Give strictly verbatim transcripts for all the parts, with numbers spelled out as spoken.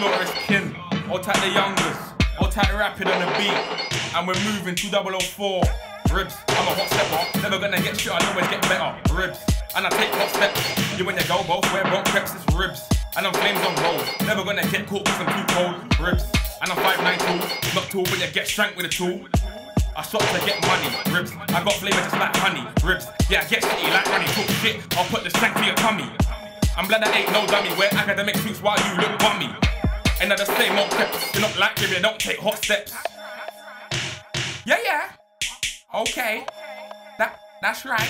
Slaughter is kin. All type the youngers. All type rapid on the beat. And we're moving two thousand four. Ribs, I'm a hot stepper. Never gonna get shit, I'll always get better. Ribs, and I take hot steps. You when you go both, wear both creps, it's ribs. And I'm flames on roll. Never gonna get caught cause I'm too cold. Ribs, and I'm five nine two. Not tall, but you get shanked with a tool. I shot to get money, ribs. I got flavour just like honey, ribs. Yeah, I get shitty like runny, talk shit. I'll put the shank to your tummy. I'm glad I ain't no dummy. Wear academic suits while you look bummy. And I just say more creps. You're not like if you don't take hot steps. Yeah, yeah. Okay. That that's right.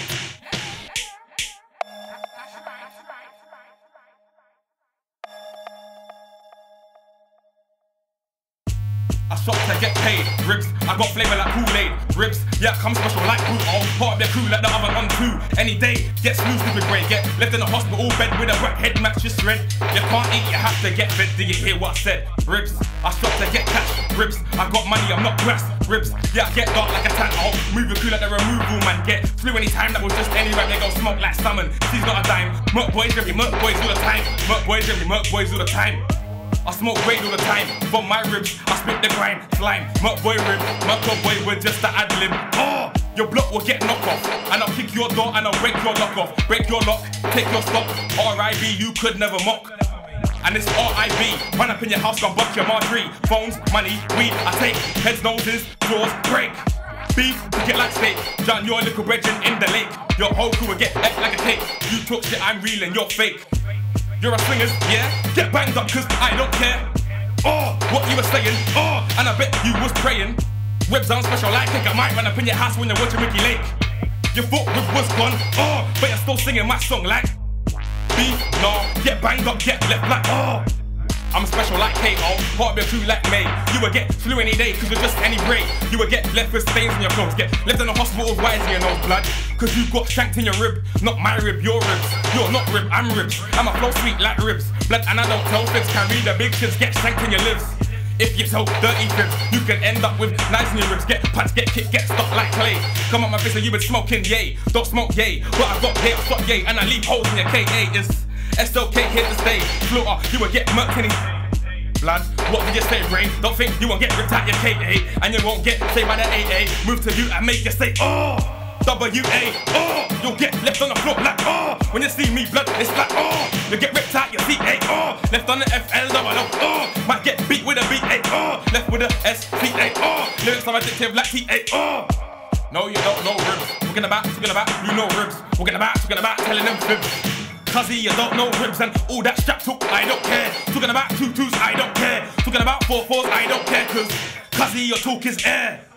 I shop to get paid, ribs. I got flavour like Kool-Aid, ribs. Yeah, come special like Groot. Oh, part of the crew like the other on two. Any day, get smooth with grey. Get left in the hospital bed with a wet head match just red. You can't eat, you have to get fed. Do you hear what I said? Ribs. I shop to get cash, ribs. I got money, I'm not grass, ribs. Yeah, I get dark like a tan. Oh, moving cool like the removal man. Get flew anytime that was just any rap. They go smoke like summon. She's not a dime. Merc boys, every merc boys all the time. Merc boys, every merc boys all the time. I smoke weed all the time, from my ribs, I spit the grind, slime, Merc boy rib, Merc boy with just the ad-lib. Oh, your block will get knocked off, and I'll kick your door and I'll break your lock off. Break your lock, take your stock, R I B, you could never mock. And it's R I B, run up in your house, gon' buck your Marjorie. Phones, money, weed, I take, heads, noses, jaws, break. Beef, get like steak, John, your little brethren in the lake. Your whole crew will get left like a cake. You talk shit, I'm real and you're fake. You're a swingers, yeah? Get banged up cause I don't care. Oh, what you were saying, oh, and I bet you was praying. Ribs on special like cake, I might run up in your house when you're watching Mickey Lake. Your foot rib was gone, oh, but you're still singing my song like beef, no, get banged up, get left like, oh. I'm special like K O, part of your crew like May. You will get flu any day cause you're just any brain. You will get left with stains in your clothes. Get left in the hospital with wires in your nose blood. Cause you got shanked in your rib. Not my rib, your ribs. You're not rib, I'm ribs. I'm a flow sweet like ribs. Blood and I don't tell fibs. Can read the big shits, get shanked in your lives. If you tell dirty fibs, you can end up with nice new ribs. Get punched, get kicked, get stuck like clay. Come on my face and you been smoking, yay. Don't smoke, yay. But I got yay, I shot yay. And I leave holes in your K A. It's S L K here to stay. Slaughter, you will get murked in his blood. What did you say, brain? Don't think you won't get ripped out your K A. And you won't get saved by the A A. Move to you and make you say, oh, W A, oh. You'll get left on the floor like, oh. When you see me, blood, it's like, oh. You get ripped out your C A, oh. Left on the F L, double, oh. Might get beat with a B A, oh. Left with a S T A, oh. Lyrics are addictive like T A, oh. No, you don't know ribs. Talking about, talking about, you know ribs. Talking about, talking about, telling them fibs. Cuzzy, you don't know ribs and all that strap talk, I don't care. Talking about two twos, I don't care. Talking about four fours, I don't care. Cause Cuzzy, your talk is air.